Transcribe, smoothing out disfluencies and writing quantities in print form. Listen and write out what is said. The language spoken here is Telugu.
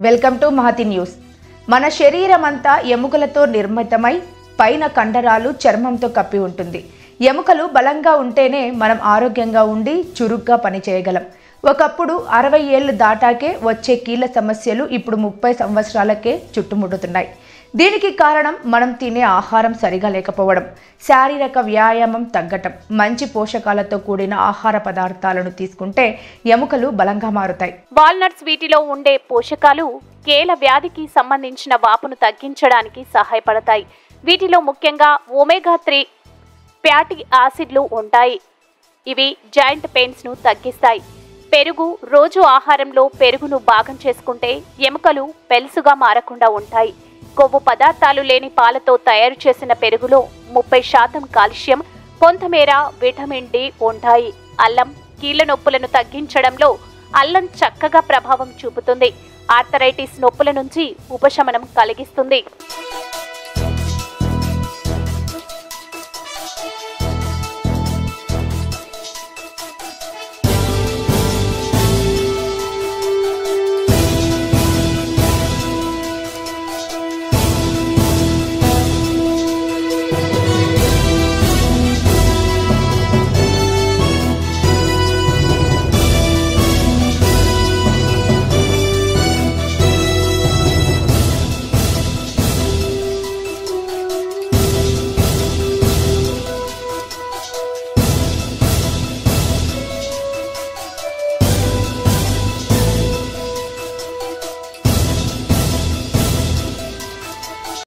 Welcome to Mahathi news. మన శరీరమంతా ఎముకలతో నిర్మితమై పైన కండరాలు చర్మంతో కప్పి ఉంటుంది. ఎముకలు బలంగా ఉంటేనే మనం ఆరోగ్యంగా ఉండి చురుగ్గా పనిచేయగలం. ఒకప్పుడు 60 ఏళ్లు దాటాకే వచ్చే కీళ్ళ సమస్యలు ఇప్పుడు 30 సంవత్సరాలకే చుట్టుముడుతున్నాయి. దీనికి కారణం మనం తినే ఆహారం సరిగా లేకపోవడం, శారీరక వ్యాయామం తగ్గటం. మంచి పోషకాలతో కూడిన ఆహార పదార్థాలను తీసుకుంటే ఎముకలు బలంగా మారుతాయి. వాల్నట్స్ వీటిలో ఉండే పోషకాలు కీళ్ళ వ్యాధికి సంబంధించిన వాపును తగ్గించడానికి సహాయపడతాయి. వీటిలో ముఖ్యంగా ఒమేగా-3 ఫ్యాటీ యాసిడ్లు ఉంటాయి. ఇవి జాయింట్ పెయిన్స్ ను తగ్గిస్తాయి. పెరుగు రోజు ఆహారంలో పెరుగును భాగం చేసుకుంటే ఎముకలు పెలుసుగా మారకుండా ఉంటాయి. కొవ్వు పదార్థాలు లేని పాలతో తయారు చేసిన పెరుగులో 30% కాల్షియం, కొంతమేర విటమిన్ డి ఉంటాయి. అల్లం కీళ్ల నొప్పులను తగ్గించడంలో అల్లం చక్కగా ప్రభావం చూపుతుంది. ఆర్థరైటిస్ నొప్పుల నుంచి ఉపశమనం కలిగిస్తుంది.